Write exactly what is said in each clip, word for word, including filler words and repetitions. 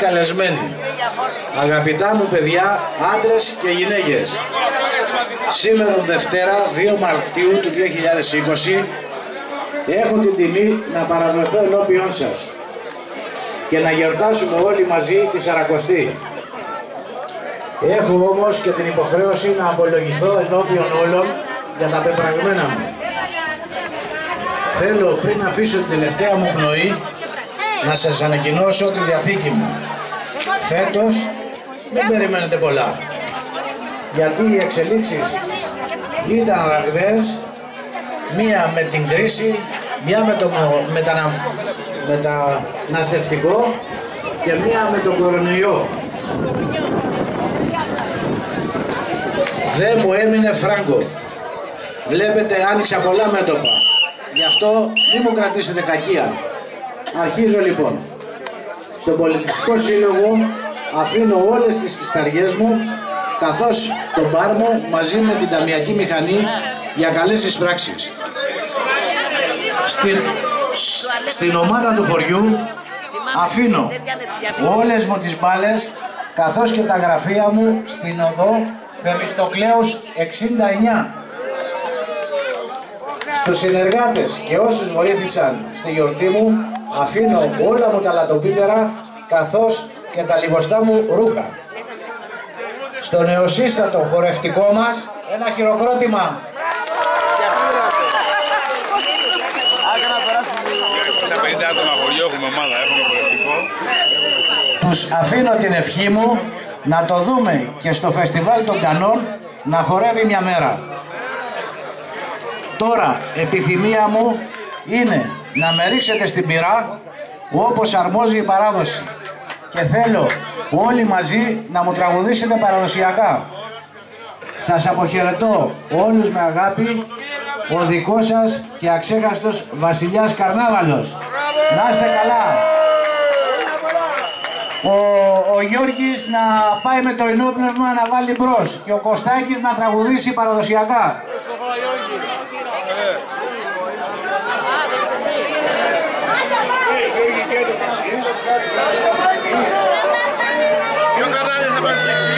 καλεσμένοι, αγαπητά μου παιδιά, άντρες και γυναίκες, σήμερα Δευτέρα δύο Μαρτίου του δύο χιλιάδες είκοσι έχω την τιμή να παραβρεθώ ενώπιον σας και να γιορτάσουμε όλοι μαζί τη σαρακοστή. Έχω όμως και την υποχρέωση να απολογηθώ ενώπιον όλων για τα πεπραγμένα μου. Θέλω πριν αφήσω την τελευταία μου πνοή να σας ανακοινώσω τη διαθήκη μου. Φέτος δεν περιμένετε πολλά, γιατί οι εξελίξεις ήταν ραγδαίες, μία με την κρίση, μία με το μετανα... μεταναστευτικό και μία με τον κορονοϊό. Δεν μου έμεινε φράγκο. Βλέπετε, άνοιξα πολλά μέτωπα. Γι' αυτό μην μου κρατήσετε κακία. Αρχίζω λοιπόν. Στον Πολιτιστικό Σύλλογο αφήνω όλες τις πισταριές μου, καθώς τον μπάρ μου μαζί με την ταμιακή μηχανή για καλές εισπράξεις. Στην, στην ομάδα του χωριού αφήνω όλες μου τις μπάλες, καθώς και τα γραφεία μου στην οδό Θεμιστοκλέους εξήντα εννιά. Στους συνεργάτες και όσους βοήθησαν στη γιορτή μου αφήνω όλα μου τα λατοπίπερα, καθώς και τα λιγοστά μου ρούχα. Στο νεοσύστατο χορευτικό μας ένα χειροκρότημα. Τους αφήνω την ευχή μου να το δούμε και στο φεστιβάλ των Κανών να χορεύει μια μέρα. Τώρα επιθυμία μου είναι να με ρίξετε στην πυρά όπως αρμόζει η παράδοση και θέλω όλοι μαζί να μου τραγουδήσετε παραδοσιακά. Σας αποχαιρετώ όλους με αγάπη, ο δικός σας και αξέχαστος Βασιλιάς Καρνάβαλος. Να είστε καλά. Ο, ο Γιώργης να πάει με το ενόπνευμα να βάλει μπρος και ο Κωστάκης να τραγουδήσει παραδοσιακά. Ποιο κανάλι θα μας δείξει?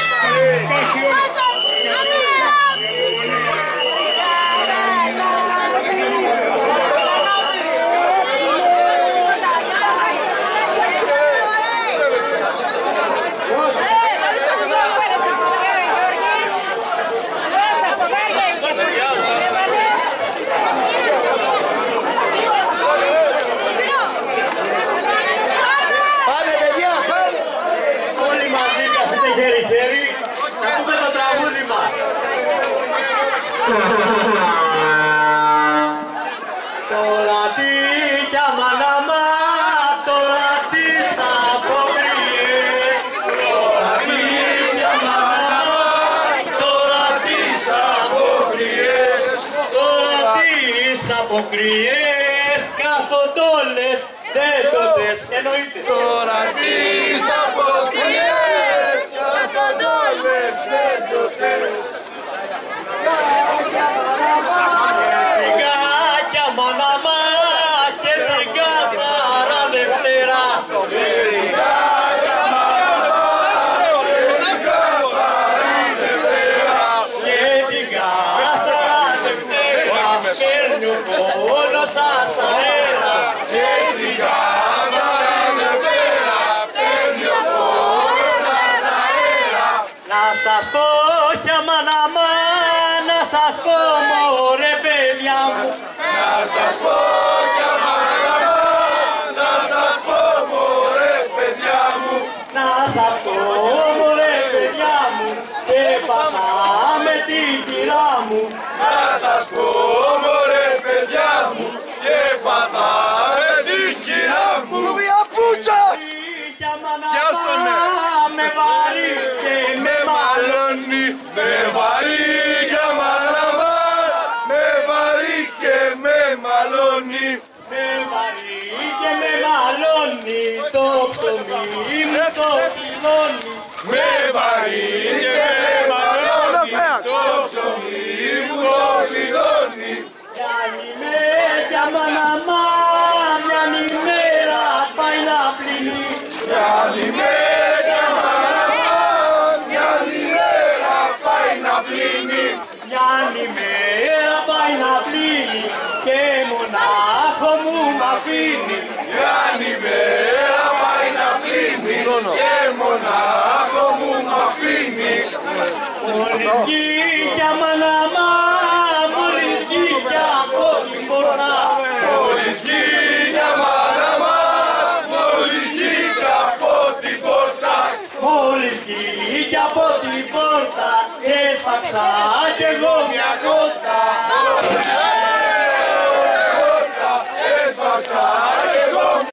Τώρα τι κι αμανάμα, τώρα τις αποκριές. Τώρα τι κι αμανάμα, τώρα τις αποκριές. Τώρα τις αποκριές, καθοντόλες, τέτοτες, εννοείται. Τώρα τις αποκριές, καθοντόλες, τέτοτες. Μαναμά και την καθαρά Δευτέρα. Και την καθαρά Δευτέρα παίρνει ο πόνος σας αέρα. Και την καθαρά Δευτέρα παίρνει ο πόνος σας αέρα. Να σας πω κι αμαναμά, να σας πω μωρέ παιδιά μου. Να σας πω κι αμαναμά, να σας πω μωρέ παιδιά μου. Να σας πω μωρέ παιδιά μου και πάμε την κυρά μου. Να σας πω μωρέ παιδιά μου και πάμε την κυρά μου. Μια πούτσα! Γεια στον ναι! Με βαρύ και με μαλώνει. Με βαρύ κι αμαναμά, με βαρύ και με μαλώνει. Με βαρύ και με μαλώνει το ψωμί μου το πυλώνει. Με βαρύ και με μαλώνει το ψωμί μου το πυλώνει. Μιαν ημέρα μαναμά, μιαν ημέρα πάει να πλύνει. μέρα πάει να πλύνει και μονάχο μου μ' αφήνει. Γιάννη μέρα πάει να πλύνει και μονάχο μου μ' αφήνει. Μόλις βγήκε μαναμά, μόλις βγήκε από την πόρτα. Μόλις βγήκε μαναμά, μόλις βγήκε από την πόρτα. Μόλις βγήκε από την πόρτα, έσφαξα κι εγώ μια κότα. Έσφαξα